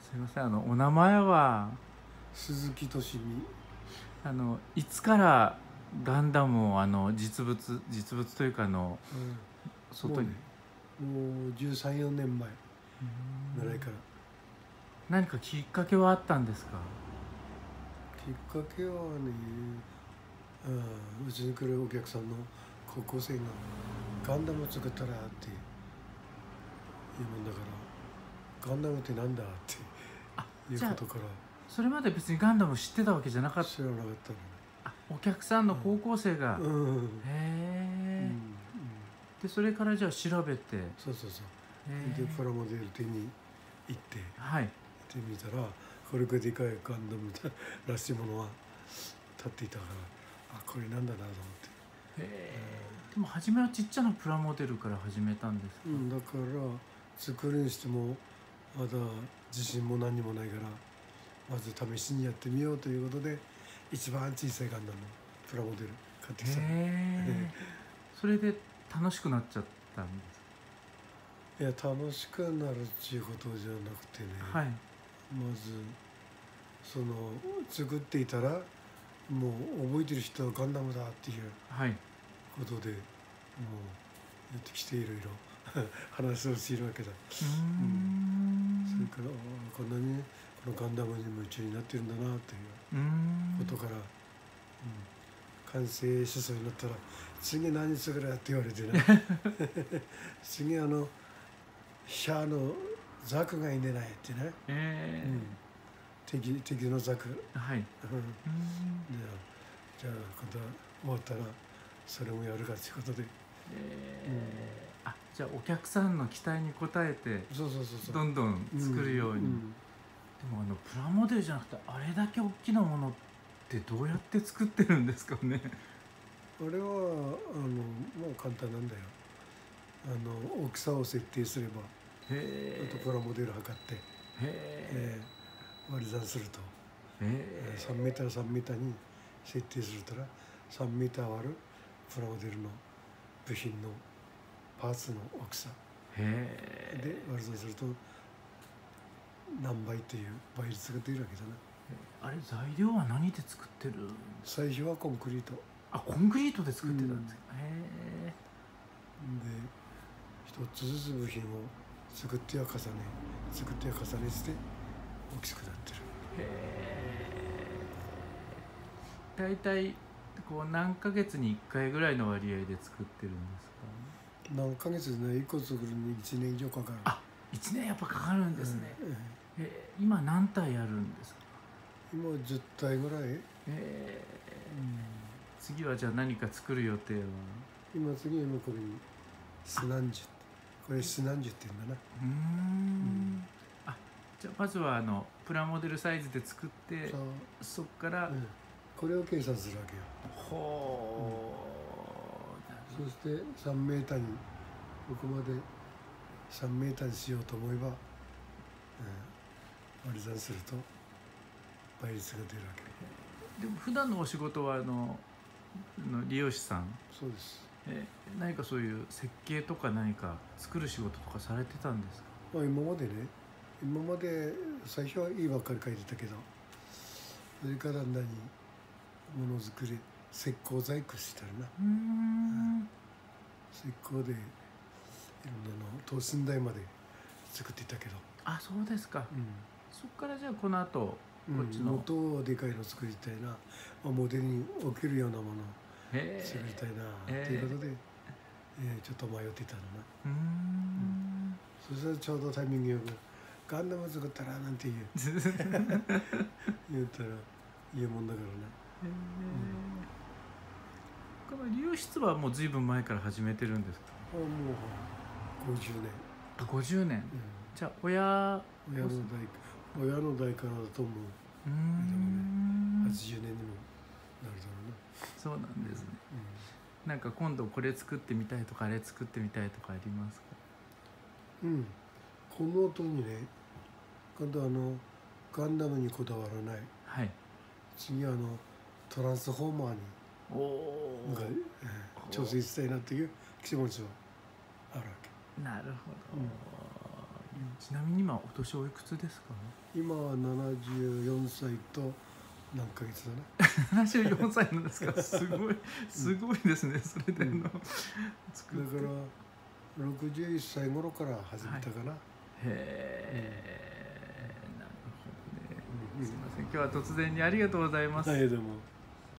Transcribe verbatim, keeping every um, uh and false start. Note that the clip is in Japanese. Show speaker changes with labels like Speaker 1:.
Speaker 1: すみません、あのお名前は
Speaker 2: 鈴木敏美。
Speaker 1: あのいつからガンダムをあの実物実物というかあの、
Speaker 2: うん、
Speaker 1: 外に、
Speaker 2: もうね、もうじゅうさん、よねんまえぐらいから。
Speaker 1: 何かきっかけはあったんですか？
Speaker 2: きっかけはね、うん、うちに来るお客さんの高校生がガンダム作ったらって言うもんだから、ガンダムってなんだっていうことから。
Speaker 1: それまで別にガンダム知ってたわけじゃなかった？
Speaker 2: 知らなかったのね。
Speaker 1: あ、お客さんの高校生が、
Speaker 2: うん、うん、
Speaker 1: へえ、
Speaker 2: うん、
Speaker 1: でそれからじゃあ調べて、
Speaker 2: そうそうそう。
Speaker 1: へ
Speaker 2: でプラモデル手に行って
Speaker 1: はい、
Speaker 2: 行ってみたら、これがでかいガンダムらしいものは立っていたから、あ、これなんだなと思って。
Speaker 1: へえ、でも初めはちっちゃなプラモデルから始めたんですか？
Speaker 2: うん、だから作るにしてもまだ自信も何にもないから、まず試しにやってみようということで、一番小さいガンダムのプラモデル買ってきたの。
Speaker 1: へえそれで楽しくなっちゃったんです
Speaker 2: いや、楽しくなるっていうことじゃなくてね、
Speaker 1: か？はい、
Speaker 2: まずその作っていたら、もう覚えてる人はガンダムだっていう
Speaker 1: はい、
Speaker 2: ことで、もうやってきていろいろ話をしているわけだ。
Speaker 1: うーん、
Speaker 2: それからあこんなにこのガンダムに夢中になってるんだなという
Speaker 1: うーん
Speaker 2: ことから、うん、完成しそうになったら次何作るって言われてね次あのシャアのザクがいいんでないってね、
Speaker 1: えー
Speaker 2: うん、敵敵のザク、
Speaker 1: はい、うーん
Speaker 2: じゃあ今度は終わったらそれもやるかということで、
Speaker 1: えーあ、じゃあお客さんの期待に応えて
Speaker 2: そうそうそうそう、
Speaker 1: どんどん作るように、
Speaker 2: うんうん、
Speaker 1: でもあのプラモデルじゃなくてあれだけ大きなものってどうやって作ってるんですかね？
Speaker 2: あれはあのもう簡単なんだよ。あの大きさを設定すれば、
Speaker 1: へ
Speaker 2: あとプラモデル測って、
Speaker 1: え
Speaker 2: えー、割り算すると、
Speaker 1: へ
Speaker 2: さんメーターさんメーターに設定するとらさんメーター割るプラモデルの部品のパーツの大きさ
Speaker 1: え
Speaker 2: で割り算すると何倍という倍率が出るわけだな。
Speaker 1: あれ材料は何で作ってるんですか？
Speaker 2: 最初はコンクリートで
Speaker 1: あ、コンクリートで作ってたんですか？へ
Speaker 2: 一つずつ部品を作っては重ね作っては重ねして大きくなってる。
Speaker 1: え大体こう何ヶ月にいっかいぐらいの割合で作ってるんですか？
Speaker 2: 何ヶ月でね、いっこ作るにいちねん以上かかる。
Speaker 1: あ、いちねんやっぱかかるんですね。
Speaker 2: うんうん、
Speaker 1: え今何体あるんですか？
Speaker 2: 今じゅったいぐらい、
Speaker 1: えーうん、次はじゃあ何か作る予定は？
Speaker 2: 今次今これにスナンジュ、これスナンジュって言うんだな。
Speaker 1: うーん、あ、じゃあまずはあのプラモデルサイズで作って
Speaker 2: そう、
Speaker 1: そこから、
Speaker 2: うん、これを計算するわけよ。
Speaker 1: ほう、
Speaker 2: そしてさんメーターにここまでさんメーターにしようと思えば、うん、割り算すると倍率が出るわけ。
Speaker 1: でも普段のお仕事はあのの理容師さん、
Speaker 2: そうです。
Speaker 1: え何かそういう設計とか何か作る仕事とかされてたんですか？
Speaker 2: まあ、今までね、今まで最初はいいばっかり書いてたけど、それからだんだんにものづくり石膏細工したりな。
Speaker 1: うーん、
Speaker 2: 石膏でいろんなの等身大まで作っていたけど、
Speaker 1: あ、そうですか。
Speaker 2: う
Speaker 1: そこからじゃあこの後
Speaker 2: ん、
Speaker 1: こっちの、
Speaker 2: もっとでかいの作りたいな、表に置けるようなものを
Speaker 1: へ
Speaker 2: 作りたいな
Speaker 1: え
Speaker 2: ということで、えー、ちょっと迷っていたのな。
Speaker 1: うーん
Speaker 2: そしたらちょうどタイミングよくガンダム作ったらなんて言う言ったら言うもんだからな。
Speaker 1: へえ、この理容室はもうずいぶん前から始めてるんですか？
Speaker 2: あもうごじゅうねん、
Speaker 1: あ、ごじゅうねん、
Speaker 2: うん、
Speaker 1: じゃあ親
Speaker 2: 親の代親の代からだと思う。
Speaker 1: うー
Speaker 2: は
Speaker 1: ん
Speaker 2: ちじゅうねんにもなるだろうな。
Speaker 1: そうなんですね。
Speaker 2: う
Speaker 1: なんか今度これ作ってみたいとかあれ作ってみたいとかありますか？
Speaker 2: ん、うん、この後にね、今度あのガンダムにこだわらない、
Speaker 1: はい、
Speaker 2: 次はあのトランスフォーマーに
Speaker 1: おお
Speaker 2: が、えー、挑戦したいなっていう気持ちはあるわけ。
Speaker 1: なるほど、
Speaker 2: うん、
Speaker 1: ちなみに今お年おいくつですか？
Speaker 2: 今はななじゅうよんさいと何ヶ月だね。
Speaker 1: ななじゅうよんさいなんですか？すごいすごいですね。それでの、うん、作って
Speaker 2: だからろくじゅういっさい頃から始めたかな。はい、
Speaker 1: へえ、うん、なるほどね、うん、すみません、今日は突然にありがとうございます。
Speaker 2: はい、どうも。